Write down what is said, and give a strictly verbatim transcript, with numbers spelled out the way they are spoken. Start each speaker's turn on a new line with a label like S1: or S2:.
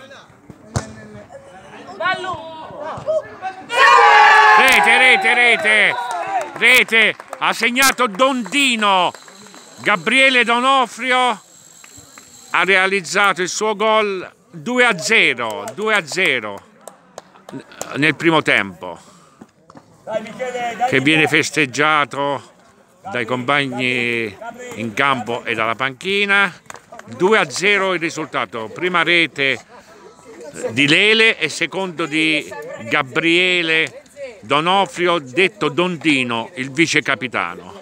S1: Rete, rete, rete, rete, ha segnato Dondino, Gabriele D'Onofrio ha realizzato il suo gol due a zero, due a zero nel primo tempo, che viene festeggiato dai compagni in campo e dalla panchina. Due a zero il risultato, prima rete di Lele e secondo di Gabriele D'Onofrio, detto Dondino, il vice capitano.